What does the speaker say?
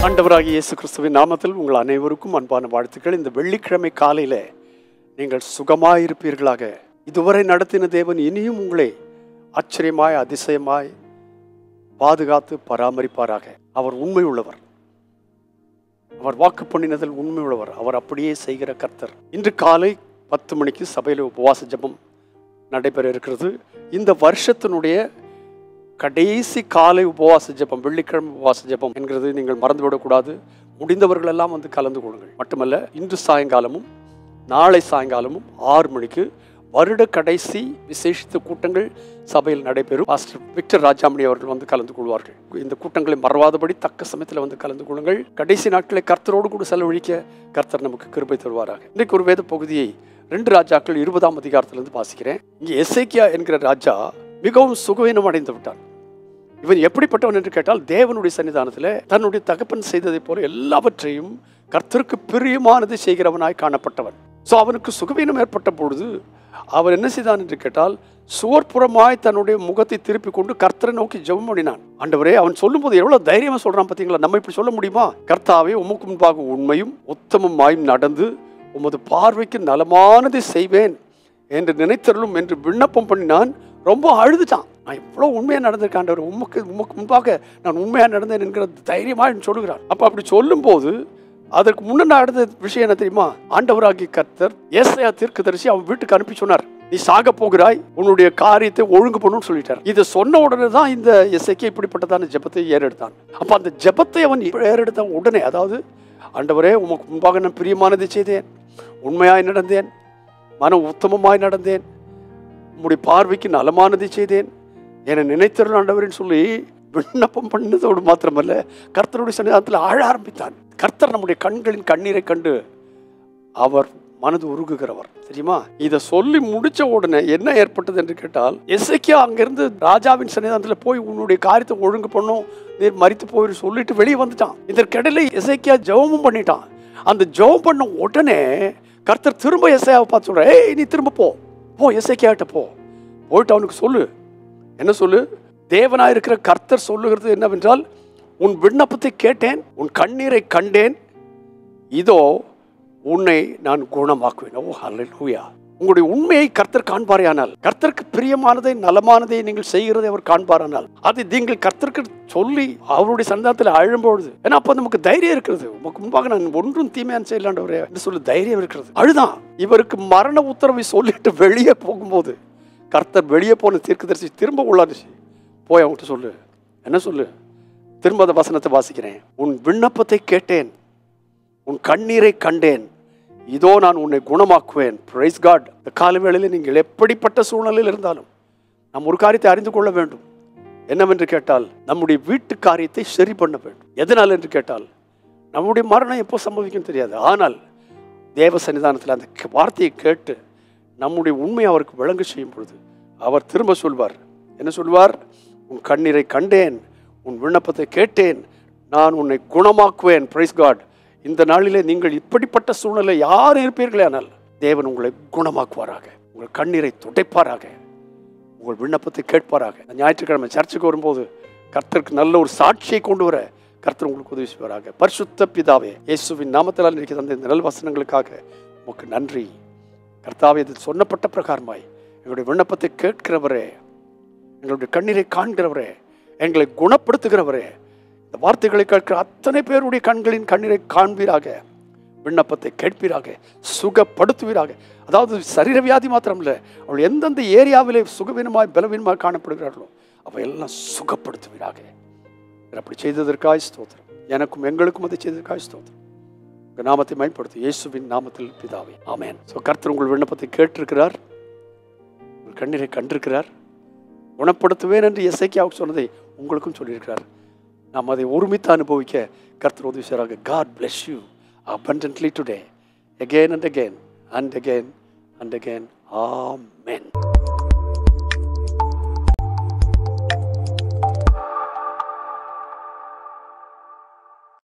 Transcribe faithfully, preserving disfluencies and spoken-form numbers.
ஆண்டவராகிய இயேசு கிறிஸ்துவின் நாமத்தில் உங்கள் அனைவருக்கும் அன்பான வாழ்த்துக்கள். இந்த வெள்ளிக்கிழமை காலையில நீங்கள் சுகமாயிருப்பீர்களாக. இதுவரை நடத்தின தேவன் இனியும் உங்களை ஆச்சரியமாய் அதிசயமாய் பாதுகாத்து பராமரிப்பாராக. அவர் உண்மை உள்ளவர், அவர் வாக்கு பண்ணினதில் உண்மை உள்ளவர், அவர் அப்படியே செய்கிற கர்த்தர். இன்று காலை பத்து மணிக்கு சபையில் உபவாச ஜெபம் நடைபெற இருக்கிறது. இந்த வருஷத்தினுடைய கடைசி காலை உபவாச ஜெபம், வெள்ளிக்கிழமை உபவாச ஜெபம் என்கிறது நீங்கள் மறந்துவிடக்கூடாது. முடிந்தவர்கள் எல்லாம் வந்து கலந்து கொள்ளுங்கள். மட்டுமல்ல, இன்று சாயங்காலமும் நாளை சாயங்காலமும் ஆறு மணிக்கு வருட கடைசி விசேஷித்த கூட்டங்கள் சபையில் நடைபெறும். பாஸ்டர் விக்டர் ராஜாமணி அவர்கள் வந்து கலந்து கொள்வார்கள். இந்த கூட்டங்களை மறவாதபடி தக்க சமயத்தில் வந்து கலந்து கொள்ளுங்கள். கடைசி நாட்களை கர்த்தரோடு கூட செலவழிக்க கர்த்தர் நமக்கு கிருபை தருவாராக. இன்றைக்கு ஒரு வேத பகுதியை ரெண்டு ராஜாக்கள் இருபதாம் அதிகாரத்திலிருந்து வாசிக்கிறேன். இங்கே எசேக்கியா என்கிற ராஜா மிகவும் சுகவீனம் அடைந்து விட்டான். இவன் எப்படிப்பட்டவன் என்று கேட்டால், தேவனுடைய சன்னிதானத்தில் தன்னுடைய தகப்பன் செய்ததை போல எல்லாவற்றையும் கர்த்தருக்கு பிரியமானது செய்கிறவனாய் காணப்பட்டவன். ஸோ அவனுக்கு சுகவீனம் ஏற்பட்ட பொழுது அவன் என்ன செய்தான் என்று கேட்டால், சுவர்புறமாய் தன்னுடைய முகத்தை திருப்பி கொண்டு கர்த்தரை நோக்கி ஜெபம் பண்ணினான். ஆண்டவரே, அவன் சொல்லும் போது எவ்வளவு தைரியமா சொல்றான் பார்த்தீங்களா? நம்ம இப்படி சொல்ல முடியுமா? கர்த்தாவே, உமக்கு முன்பாக உண்மையும் உத்தமமாயும் நடந்து உமது பார்வைக்கு நலமானதை செய்வேன் என்று நினைத்தருளும் என்று விண்ணப்பம் பண்ணினான். ரொம்ப அழுதுட்டான். நான் எவ்வளோ உண்மையாக நடந்திருக்கேன் ஆண்டவர், உமக்கு உமக்கு முன்பாக நான் உண்மையாக நடந்தேன் என்கிற தைரியமாக சொல்லுகிறான். அப்போ அப்படி சொல்லும் போது அதற்கு முன்ன நடந்த விஷயம் என்ன தெரியுமா? ஆண்டவராகிய கர்த்தர் ஏசாயா தீர்க்கதரிசி அவன் வீட்டுக்கு அனுப்பி சொன்னார், நீ சாக போகிறாய், உன்னுடைய காரியத்தை ஒழுங்கு பண்ணுன்னு சொல்லிட்டார். இதை சொன்ன உடனே தான் இந்த எசேக்கியா இப்படிப்பட்டதான ஜெபத்தை ஏறெடுத்தான். அப்போ அந்த ஜெபத்தை அவன் ஏறெடுத்த உடனே, அதாவது ஆண்டவரே, உமக்கு முன்பாக நான் பிரியமானதை செய்தேன், உண்மையாய் நடந்தேன், மன உத்தமமாய் நடந்தேன், உம்முடைய பார்வைக்கு நலமானதை செய்தேன் என நினைத்தருள் ஆண்டவரின்னு சொல்லி விண்ணப்பம் பண்ணதோடு மாத்திரமல்ல, கர்த்தருடைய சன்னிதானத்தில் ஆழ ஆரம்பித்தான். கர்த்தர் நம்முடைய கண்களின் கண்ணீரை கண்டு அவர் மனது உருகுகிறவர், தெரியுமா? இதை சொல்லி முடிச்ச உடனே என்ன ஏற்பட்டது என்று கேட்டால், எசேக்கியா அங்கிருந்து ராஜாவின் சன்னிதானத்தில் போய் உன்னுடைய காரியத்தை ஒழுங்கு பண்ணும், நீர் மரித்து போய் சொல்லிட்டு வெளியே வந்துட்டான். இதற்கிடையில எசேக்கியா ஜெபமும் பண்ணிட்டான். அந்த ஜெபம் பண்ண உடனே கர்த்தர் திரும்ப எசேக்கியாவை பார்த்து சொல்ற, ஏய், நீ திரும்ப போ போ எசேக்கியாட்ட போ, போயிட்டு அவனுக்கு சொல்லு. என்ன சொல்லு? தேவனாய் இருக்கிற கர்த்தர் சொல்லுகிறது என்னவென்றால், உன் விண்ணப்பத்தை கேட்டேன், உன் கண்ணீரை கண்டேன், இதோ உன்னை நான் குணமாக்குவேன். ஓ ஹல்லேலூயா! உங்களுடைய உண்மையை கர்த்தர் காண்பாரேயானால், கர்த்தருக்கு பிரியமானதை நலமானதை நீங்கள் செய்கிறதை அவர் காண்பாரானால், அதை நீங்கள் கர்த்தருக்கு சொல்லி அவருடைய சந்தானத்தில் அழும்பொழுது, ஏன்னா அப்போ நமக்கு தைரியம் இருக்கிறது. உமக்கு முன்பாக நான் ஒன்றும் தீமையான செய்யலாண்டவரே என்று சொல்லி தைரியம் இருக்கிறது. அழுதான். இவருக்கு மரண உத்தரவை சொல்லிட்டு வெளியே போகும்போது கர்த்தர் வெளியே போன தீர்க்கதரிசி திரும்ப உள்ளாச்சு, போய் அவங்ககிட்ட சொல்லு. என்ன சொல்லு? திரும்ப அந்த வசனத்தை வாசிக்கிறேன். உன் விண்ணப்பத்தை கேட்டேன், உன் கண்ணீரை கண்டேன், இதோ நான் உன்னை குணமாக்குவேன். Price God! இந்த கால வேளையில் நீங்கள் எப்படிப்பட்ட சூழ்நிலையில் இருந்தாலும் நாம் ஒரு காரியத்தை அறிந்து கொள்ள வேண்டும். என்னவென்று கேட்டால், நம்முடைய வீட்டு காரியத்தை சரி பண்ண வேண்டும். எதனால் என்று கேட்டால், நம்முடைய மரணம் எப்போ சம்பவிக்கும் தெரியாது. ஆனால் தேவ சன்னிதானத்தில் அந்த வார்த்தையை கேட்டு நம்முடைய உண்மையை அவருக்கு விளங்க செய்யும் பொழுது அவர் திரும்ப சொல்வார். என்ன சொல்வார்? உன் கண்ணீரை கண்டேன், உன் விண்ணப்பத்தை கேட்டேன், நான் உன்னை குணமாக்குவேன். Price God! இந்த நாளிலே நீங்கள் இப்படிப்பட்ட சூழ்நிலை யார் இருப்பீர்களே, ஆனால் தேவன் உங்களை குணமாக்குவாராக, உங்கள் கண்ணீரை துடைப்பாராக, உங்கள் விண்ணப்பத்தை கேட்பாராக. ஞாயிற்றுக்கிழமை சர்ச்சுக்கு வரும்போது கர்த்தருக்கு நல்ல ஒரு சாட்சியை கொண்டு வர கர்த்தர் உங்களுக்கு உதவி செய்வாராக. பரிசுத்த பிதாவே, இயேசுவின் நாமத்தால் இன்னைக்கு தந்த இந்த நல் வசனங்களுக்காக உமக்கு நன்றி. கர்த்தாவே, இது சொன்னப்பட்ட பிரகாரமாய் எங்களுடைய விண்ணப்பத்தை கேட்கிறவரே, எங்களுடைய கண்ணீரை காண்கிறவரே, எங்களை குணப்படுத்துகிறவரே, இந்த வார்த்தைகளை கேட்கிற அத்தனை பேருடைய கண்களின் கண்ணீரை காண்பீராக, விண்ணப்பத்தை கேட்பீராக, சுகப்படுத்துவீராக. அதாவது சரீர வியாதி மாத்திரம் இல்லை, அவள் எந்தெந்த ஏரியாவிலே சுகவீனமாய் பலவீனமாக காணப்படுகிறார்களோ அவையெல்லாம் சுகப்படுத்துவீராக. அப்படி செய்ததற்காய் ஸ்தோத்திரம். எனக்கும் எங்களுக்கும் அதை செய்ததற்காய் ஸ்தோத்திரம். உங்கள் நாமத்தை மகிமைப்படுத்து இயேசுவின் நாமத்தில் பிதாவே, ஆமென். ஸோ கர்த்தர் உங்கள் விண்ணப்பத்தை கேட்டிருக்கிறார், உங்கள் கண்ணீரை கண்டிருக்கிறார், குணப்படுத்துவேன் என்று எசேக்கியாவுக்கு சொன்னதை உங்களுக்கும் சொல்லியிருக்கிறார். நாம் அதை ஒருமித்து அனுபவிக்க கர்த்தர் உதவி செய்கிறாங்க. God bless you abundantly today, again and again and again and again. Amen.